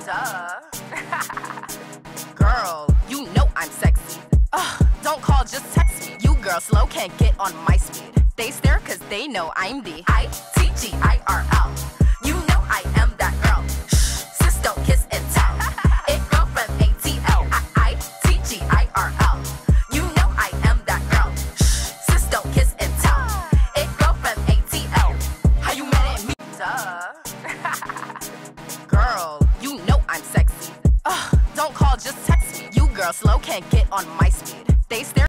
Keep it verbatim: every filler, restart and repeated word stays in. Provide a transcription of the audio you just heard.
Duh. Girl, you know I'm sexy. Ugh, don't call, just text me. You girls slow can't get on my speed. They stare cause they know I'm the I T G I R L. You know I am that girl. Shh, sis don't kiss and tell. It girl from A T L. I T G I R L. You know I am that girl. Shh, sis don't kiss and tell. It girl from A T L. How you mad at me? Duh. Girl, you know I'm sexy. Ugh, don't call, just text me. You girls slow can't get on my speed. They stare